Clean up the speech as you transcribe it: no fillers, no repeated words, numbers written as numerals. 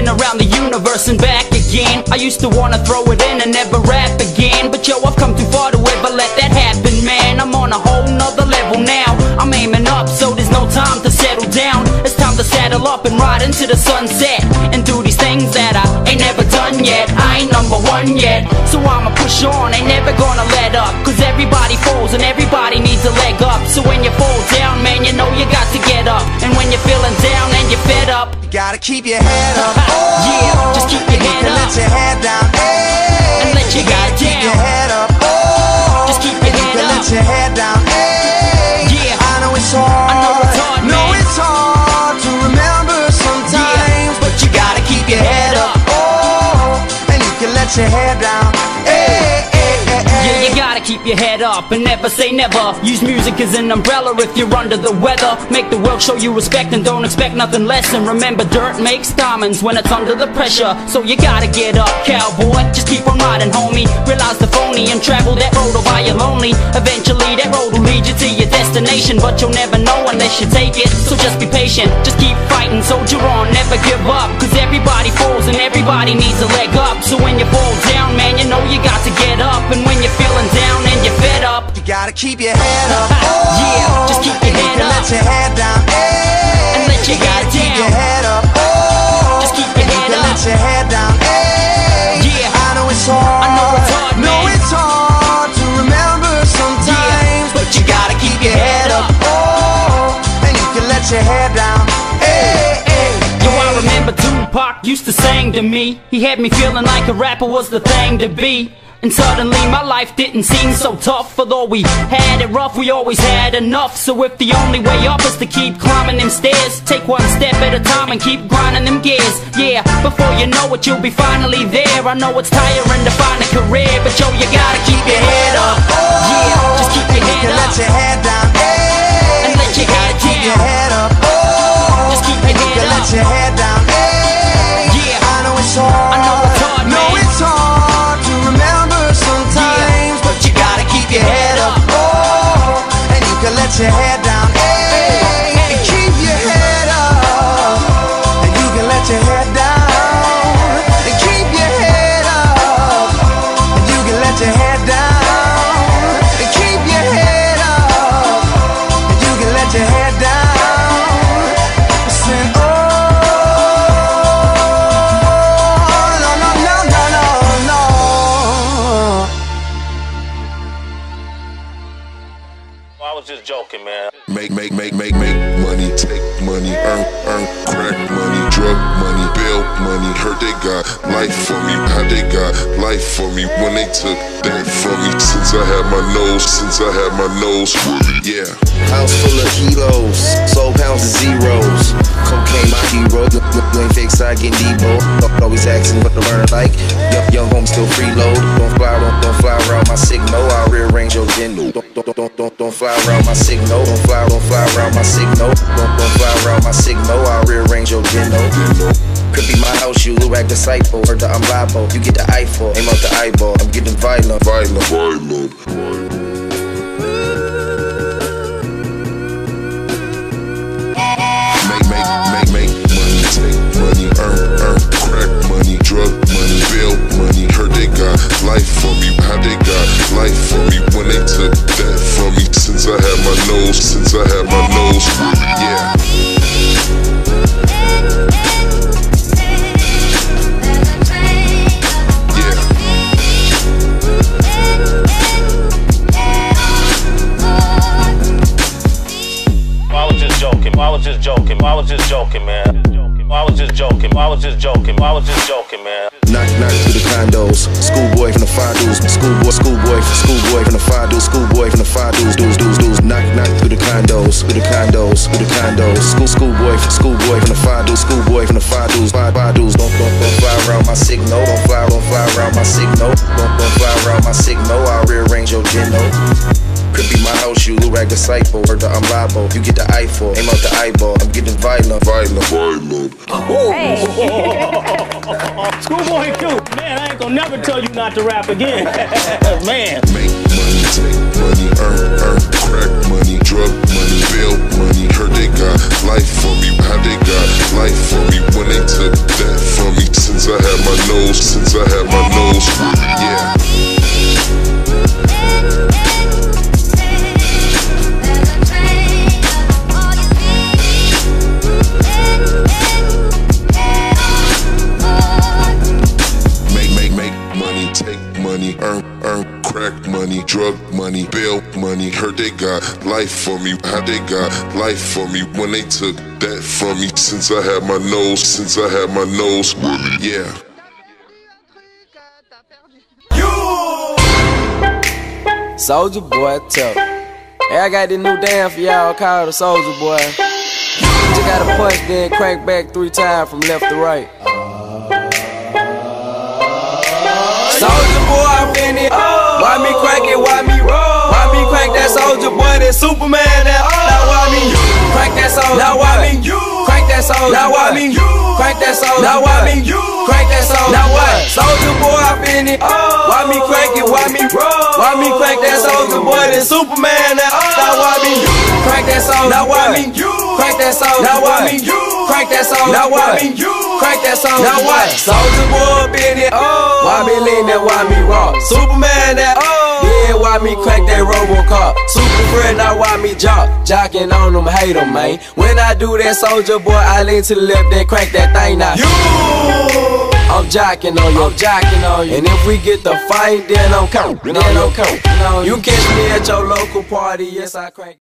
been around the universe and back again. I used to wanna throw it in and never rap again, but yo, I've come too far to ever let that happen, man. I'm on a whole nother level now. I'm aiming up, so there's no time to settle down. It's time to saddle up and ride into the sunset and do these things that I ain't never done yet. I ain't number one yet, so I'ma push on, ain't never gonna let up. Cause everybody falls and everybody needs a leg up. So when you fall down, man, you know you got to get up. And when you're feeling down and you're fed up, you gotta keep your head up. Yeah, just keep your head up. Let your head down. And let your head down. Keep your head up. Just keep your head up. Let your head down. Yeah, I know it's hard. I know it's hard, man. Know it's hard to remember sometimes, but you gotta keep your head up. And you can let your head down. Yeah, you gotta keep your head up and never say never. Use music as an umbrella if you're under the weather. Make the world show you respect and don't expect nothing less. And remember, dirt makes diamonds when it's under the pressure. So you gotta get up, cowboy. Just keep on riding, homie. Realize the phony and travel that road or while you're lonely. Eventually that road will lead you to your destination, but you'll never know unless you take it. So just be patient, just keep fighting, soldier on, never give up. Cause everybody falls and everybody needs a leg up. So when you fall down, man, you know you got to get up. And when you're feeling down and you're fed up, you gotta keep your head up. Yeah, just keep your head up. Let your head down. And let your head down. Keep your head up. Just keep your head up. Let your head down. Yeah, I know it's hard. I know it's hard, man. Know it's hard to remember sometimes, but you gotta keep your head up. And you can let your head down. Yo, I remember Tupac used to sing to me. He had me feeling like a rapper was the thing to be. And suddenly my life didn't seem so tough. Although we had it rough, we always had enough. So if the only way up is to keep climbing them stairs, take one step at a time and keep grinding them gears. Yeah, before you know it, you'll be finally there. I know it's tiring to find a career, but yo, you gotta keep your head up. Yeah, just keep your head up. Let your head down. And let your head down. Keep your head up. Just keep your head up. Let your head down. Yeah, I know it's hard. I know it's hard, man. Know it's hard to remember sometimes, but you gotta keep your head up. And you can let your head down. And keep your head up. And you can let your head down. And keep your head up. And you can let your head down. And keep your head up. And you can let your head down. Listen, I was just joking, man. Make money, take money, earn crack money, drug money, bail money. Heard they got life for me, how they got life for me when they took that from me. Since I had my nose fully, yeah. House full of kilos, soul pounds of zeros. Cocaine my hero, you ain't fake side getting Debo. Always asking what to learn like. Young home still freeload. Don't fly around my signal. I'll rearrange your gendo. Don't fly around my signal. Don't fly around my signal. Don't fly around my signal. I'll rearrange your gendo. Could be my house, you act disciple. Heard that I'm liable, you get the eyeball. Aim out the eyeball, I'm getting violent. Make money, take money, earn crack money, drug money, bail money. Heard they got life for me, how they got life for me when they took that from me. Since I had my nose fully, yeah. I was just joking, man. I was just joking, man. Knock through the condos. Schoolboy from the five dudes. Schoolboy from the five dudes. Schoolboy from the five dudes. Knock through the condos. Schoolboy from the five dudes. Schoolboy from the five dudes. Five dudes. Don't fly around my signal. Don't fly around my signal. Don't fly around my signal. I'll rearrange your geno. Could be my house, you act disciple. Heard that I'm liable, you get the eyeball. Aim out the eyeball, I'm getting violent. Hey. Schoolboy too. Man, I ain't gonna never tell you not to rap again. Man. Make money, take money, earn crack money, drug money, bail money. Heard they got life for me, how they got life for me when they took that from me. Since I had my nose, yeah. Earn crack money, drug money, bail money. Heard they got life for me, how they got life for me when they took that from me. Since I had my nose, yeah. Soulja Boy tough. Hey, I got this new dance for y'all called the Soulja Boy. You just gotta punch, then crank back 3 times from left to right. Soulja Boy, I'm in it. Why me crank it? Why me roll? Why me crank that Soulja Boy? That Superman? That now why me crank that Soulja? Now why me crank that Soulja? Now why me crank that Soulja? Now why me crank that Soulja? Now what? Soulja Boy, I'm in it. Why me crank it? Why me roll? Why me crank that Soulja Boy? That Superman? That now why me crank that Soulja? Now why me crank that Soulja? Now why me crank that Soulja? Now why me crank that Soulja? Now what? Soulja Boy, up in it. Why me lean that? Why me rock? Superman that? Yeah, why me crank that RoboCop? Super friend, now why me jocking on them, hate them, man. When I do that Soulja Boy, I lean to the left, then crank that thing now. I'm jocking on you, And if we get the fight, then I'm coming. You catch me at your local party, yes I crank.